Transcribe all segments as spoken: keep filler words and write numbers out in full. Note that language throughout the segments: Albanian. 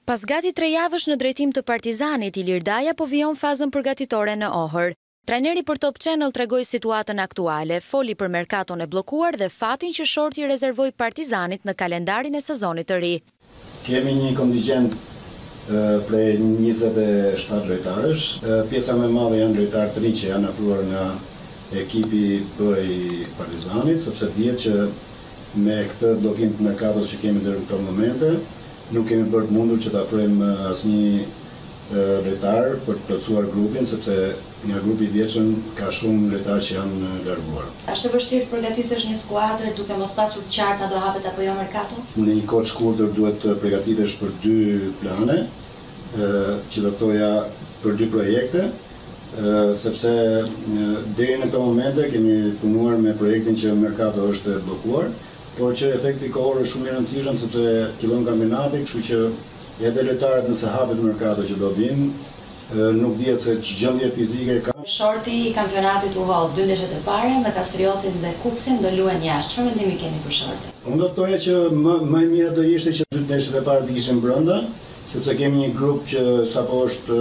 Pas gati tre javësh në drejtim të Partizanit, Ilir Daja po vijon fazën përgatitore në Ohër. Trajneri për Top Channel tregoi situatën aktuale, foli për merkaton e bllokuar dhe fatin që shorti rezervoi Partizanit në kalendarin e sezonit të ri. Kemi një kontingjent prej njëzet e shtatë lojtarësh. Pjesa më e madhe janë lojtarë të rinj që janë afruar nga ekipi i Partizanit, sepse dihet që me këtë bllokim të merkatos që kemi deri në këto momente, nuk kemi bërë mundur që të afrojmë asnjë lojtar për të plotësuar grupin, sepse nga grupi i vjetshëm ka shumë lojtarë që janë larguar. Është e vështirë të përgatisësh një skuadër duke mos pasur të qartë a do hapet apo jo merkato? Në një kohë të shkurtër duhet të përgatitesh për dy plane, që do thoja për dy projekte, sepse deri në këto momente kemi punuar me projektin që merkato është bllokuar, por që efekti kohor është shumë i rëndësishëm sepse fillon kampionati, kështu që edhe lojtarët nëse hapet merkato që do vinë, nuk dihet se ç'gjendje fizike ka. Shorti i kampionatit u hodh dy ndeshjet e para me Kastriotin dhe Kuksin do luajnë jashtë. Çfarë mendimi keni për Shortin? Unë do të thoja që më më e mira do ishte që dy ndeshjet e para të ishin brenda, sepse kemi një grup që sapo është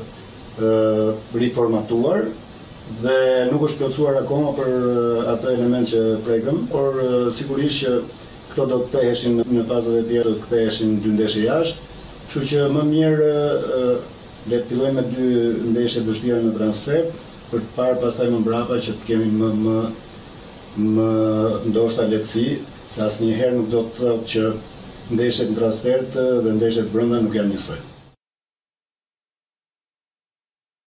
riformatuar dhe nuk është plotësuar akoma për atë element që prekëm, por sigurisht që këto do të ktheheshin në fazat e tjera, do të ktheheshin dy ndeshje jashtë, kështu që më mirë le të fillojmë me dy ndeshje të vështira në transfer, për të parë pastaj më mbrapa që të kemi më më më ndoshta lehtësi, se asnjëherë nuk do të thotë që ndeshjet në transfert dhe ndeshjet brenda nuk janë njësoj.